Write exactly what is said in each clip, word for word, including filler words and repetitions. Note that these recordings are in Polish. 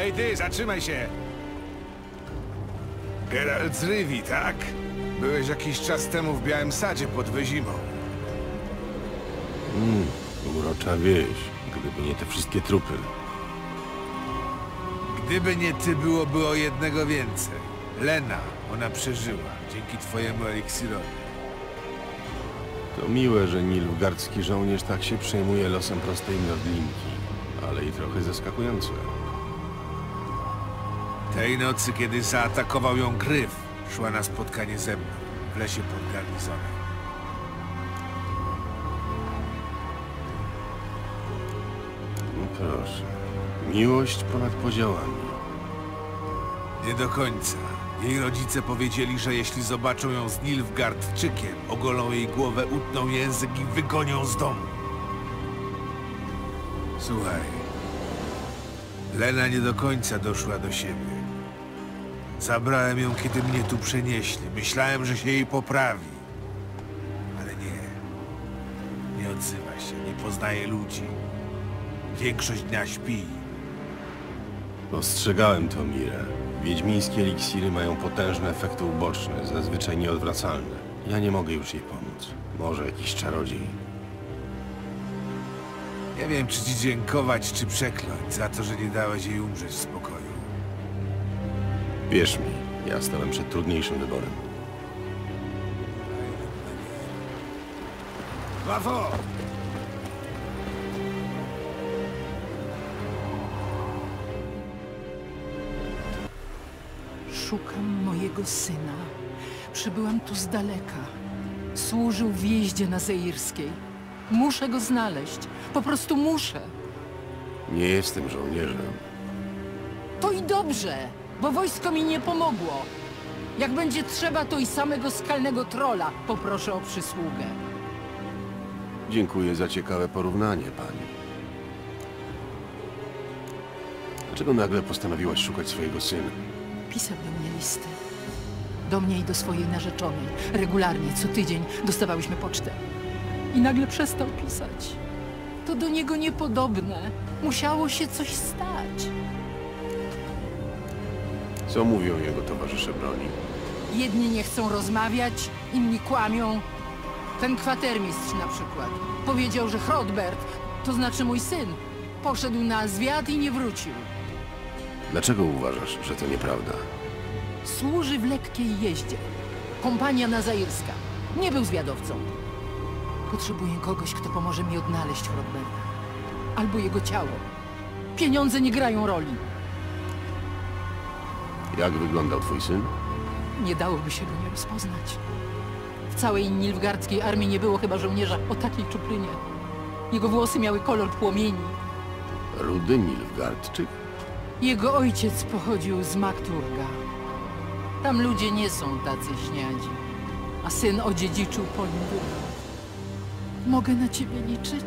Hej ty, zatrzymaj się! Geralt z Rivii, tak? Byłeś jakiś czas temu w Białym Sadzie pod Wyzimą. Hmm, urocza wieś, gdyby nie te wszystkie trupy. Gdyby nie ty, byłoby o jednego więcej. Lena, ona przeżyła, dzięki twojemu eliksirowi. To miłe, że nilfgaardzki żołnierz tak się przejmuje losem prostej nordlinki, ale i trochę zaskakujące. Tej nocy, kiedy zaatakował ją Gryf, szła na spotkanie ze mną, w lesie pod garnizonem. No proszę, miłość ponad podziałami. Nie do końca. Jej rodzice powiedzieli, że jeśli zobaczą ją z Nilfgaardczykiem, ogolą jej głowę, utną język i wygonią z domu. Słuchaj, Lena nie do końca doszła do siebie. Zabrałem ją, kiedy mnie tu przenieśli. Myślałem, że się jej poprawi. Ale nie. Nie odzywa się, nie poznaje ludzi. Większość dnia śpi. Ostrzegałem to, Mirę. Wiedźmińskie eliksiry mają potężne efekty uboczne, zazwyczaj nieodwracalne. Ja nie mogę już jej pomóc. Może jakiś czarodziej. Nie wiem, czy ci dziękować, czy przekląć za to, że nie dałeś jej umrzeć w spokoju. Wierz mi, ja stałem przed trudniejszym wyborem. Łafo! Szukam mojego syna. Przybyłam tu z daleka. Służył w jeździe na Zeirskiej. Muszę go znaleźć. Po prostu muszę. Nie jestem żołnierzem. To i dobrze, bo wojsko mi nie pomogło. Jak będzie trzeba, to i samego skalnego trolla poproszę o przysługę. Dziękuję za ciekawe porównanie, pani. Dlaczego nagle postanowiłaś szukać swojego syna? Pisał do mnie listy. Do mnie i do swojej narzeczonej. Regularnie, co tydzień dostawałyśmy pocztę. I nagle przestał pisać. To do niego niepodobne. Musiało się coś stać. Co mówią jego towarzysze broni? Jedni nie chcą rozmawiać, inni kłamią. Ten kwatermistrz na przykład powiedział, że Hrodbert, to znaczy mój syn, poszedł na zwiat i nie wrócił. Dlaczego uważasz, że to nieprawda? Służy w lekkiej jeździe. Kompania nazairska. Nie był zwiadowcą. Potrzebuję kogoś, kto pomoże mi odnaleźć Hrodberta. Albo jego ciało. Pieniądze nie grają roli. Jak wyglądał twój syn? Nie dałoby się go nie rozpoznać. W całej nilfgaardzkiej armii nie było chyba żołnierza o takiej czuprynie. Jego włosy miały kolor płomieni. Rudy Nilfgaardczyk? Jego ojciec pochodził z Makturga. Tam ludzie nie są tacy śniadzi. A syn odziedziczył po nim wygląd. Mogę na ciebie liczyć?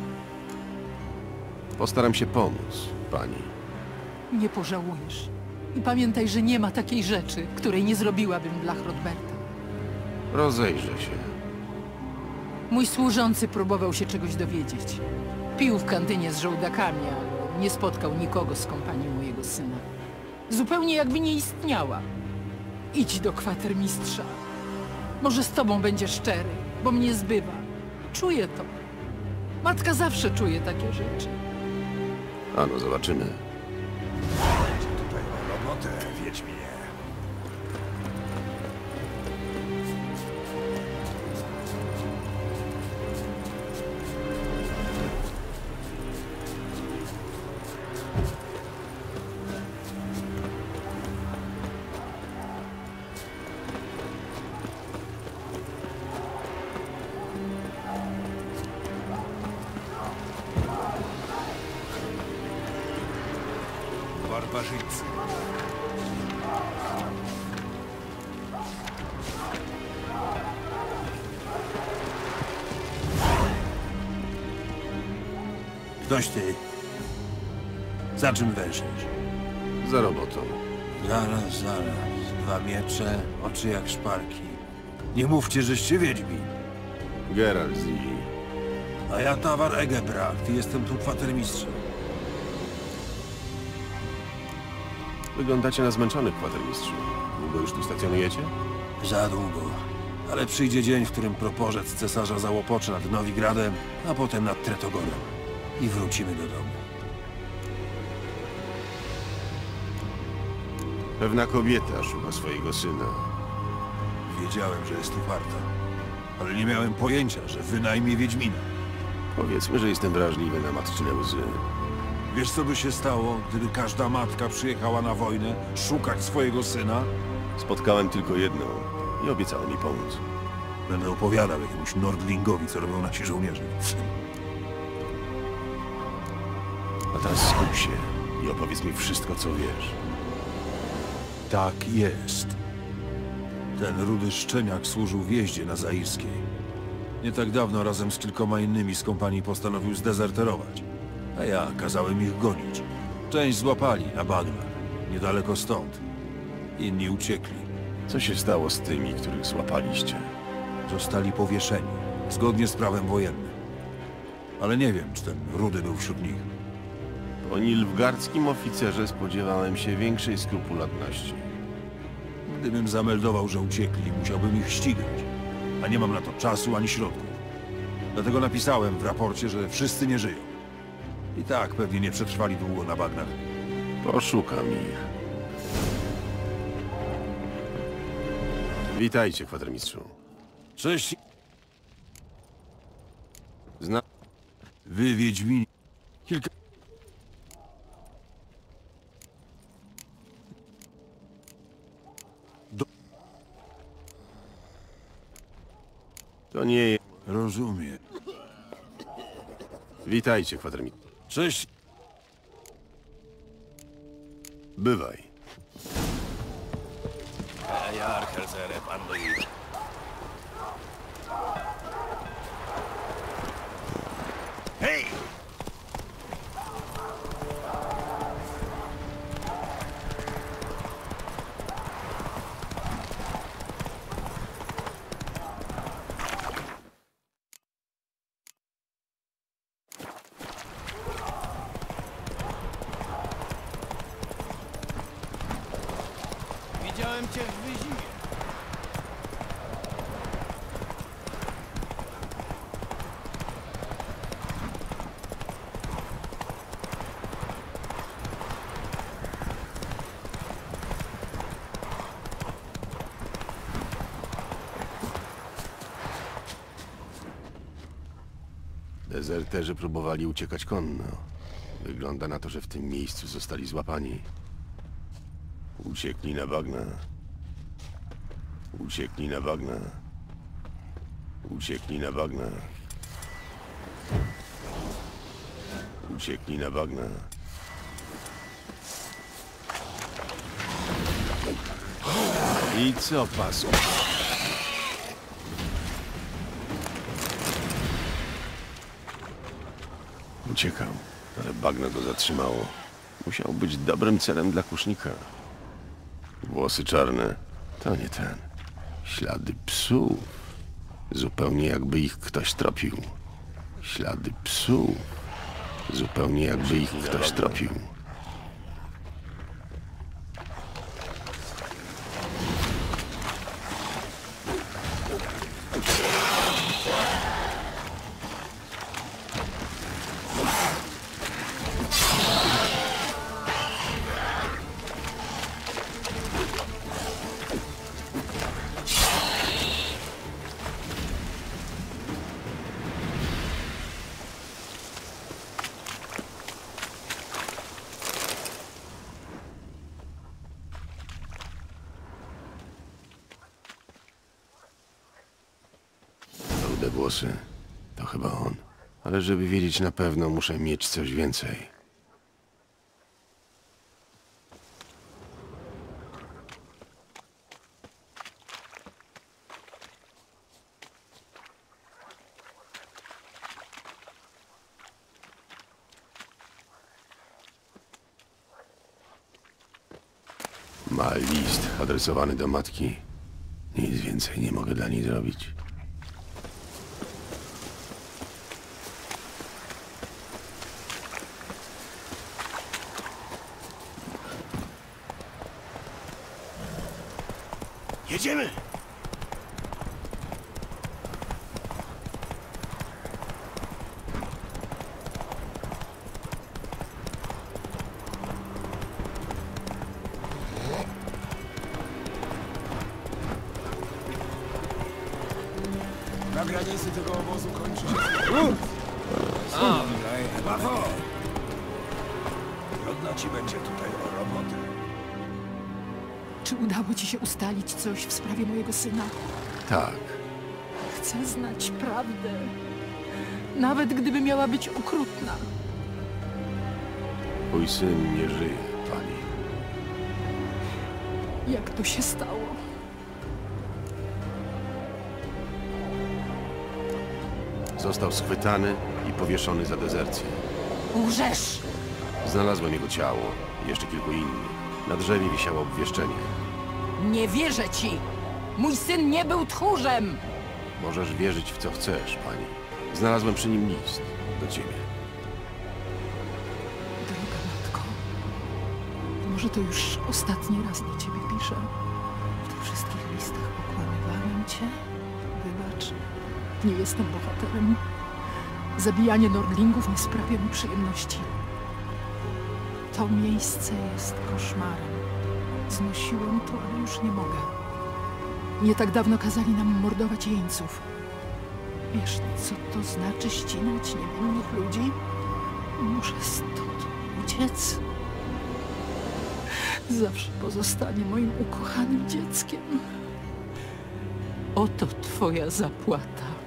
Postaram się pomóc, pani. Nie pożałujesz. I pamiętaj, że nie ma takiej rzeczy, której nie zrobiłabym dla Hrodberta. Rozejrzę się. Mój służący próbował się czegoś dowiedzieć. Pił w kantynie z żołdakami, ale nie spotkał nikogo z kompanii mojego syna. Zupełnie jakby nie istniała. Idź do kwatermistrza. Może z tobą będzie szczery, bo mnie zbywa. Czuję to. Matka zawsze czuje takie rzeczy. Ano, zobaczymy. Tutaj o robotę, Wiedźminie. Barbarzyńcy. Ktoś ty. Za czym węszysz? Za robotą. Zaraz, zaraz. Dwa miecze, oczy jak szparki. Nie mówcie, żeście wiedźmi. Geralt z Rivii. A ja Tawar Egebracht i jestem tu kwatermistrzem. Wyglądacie na zmęczonych, kwatermistrzu. Długo już tu stacjonujecie? Za długo. Ale przyjdzie dzień, w którym proporzec cesarza załopocze nad Nowigradem, a potem nad Tretogorem. I wrócimy do domu. Pewna kobieta szuka swojego syna. Wiedziałem, że jest uparta. Ale nie miałem pojęcia, że wynajmie Wiedźmina. Powiedzmy, że jestem wrażliwy na matczyne łzy. Wiesz, co by się stało, gdyby każda matka przyjechała na wojnę szukać swojego syna? Spotkałem tylko jedną i obiecała mi pomóc. Będę opowiadał jakiemuś Nordlingowi, co robią nasi żołnierze. A teraz skup się i opowiedz mi wszystko, co wiesz. Tak jest. Ten rudy szczeniak służył w jeździe na Zairskiej. Nie tak dawno razem z kilkoma innymi z kompanii postanowił zdezerterować. A ja kazałem ich gonić. Część złapali na bagnach, niedaleko stąd. Inni uciekli. Co się stało z tymi, których złapaliście? Zostali powieszeni, zgodnie z prawem wojennym. Ale nie wiem, czy ten rudy był wśród nich. Po nilfgaardzkim oficerze spodziewałem się większej skrupulatności. Gdybym zameldował, że uciekli, musiałbym ich ścigać. A nie mam na to czasu ani środków. Dlatego napisałem w raporcie, że wszyscy nie żyją. I tak pewnie nie przetrwali długo na bagnach. Poszukam ich. Witajcie, kwatermistrzu. Cześć, Zna... wy Wiedźmini. Kilka... To nie jest... Rozumiem. Witajcie, kwatermistrzu. Cześć. Bywaj. Hej! Widziałem cię w wyzimie. Dezerterzy próbowali uciekać konno. Wygląda na to, że w tym miejscu zostali złapani. Uciekli na bagna. Uciekli na bagna. Uciekli na bagna. Uciekli na bagna. I co, pasu? Uciekał, ale bagno go zatrzymało. Musiał być dobrym celem dla kusznika. Włosy czarne. To nie ten. Ślady psów. Zupełnie jakby ich ktoś tropił. Ślady psów. Zupełnie jakby ich ktoś tropił. Rude włosy. To chyba on. Ale żeby wiedzieć na pewno, muszę mieć coś więcej. Ma list adresowany do matki. Nic więcej nie mogę dla niej zrobić. Jedziemy! Na granicy tego obozu kończy się... Mafo! Trudno ci będzie tutaj o robotę. Czy udało ci się ustalić coś w sprawie mojego syna? Tak. Chcę znać prawdę. Nawet gdyby miała być okrutna. Twój syn nie żyje, pani. Jak to się stało? Został schwytany i powieszony za dezercję. Łżesz! Znalazłem jego ciało i jeszcze kilku innych. Na drzewie wisiało obwieszczenie. Nie wierzę ci! Mój syn nie był tchórzem! Możesz wierzyć w co chcesz, pani. Znalazłem przy nim list do ciebie. Droga matko, może to już ostatni raz do ciebie piszę. W tych wszystkich listach okłamywałem cię? Wybacz, nie jestem bohaterem. Zabijanie Nordlingów nie sprawia mi przyjemności. To miejsce jest koszmarem. Znosiłem to, ale już nie mogę. Nie tak dawno kazali nam mordować jeńców. Wiesz, co to znaczy ścinać niewinnych ludzi? Muszę stąd uciec. Zawsze pozostanie moim ukochanym dzieckiem. Oto twoja zapłata.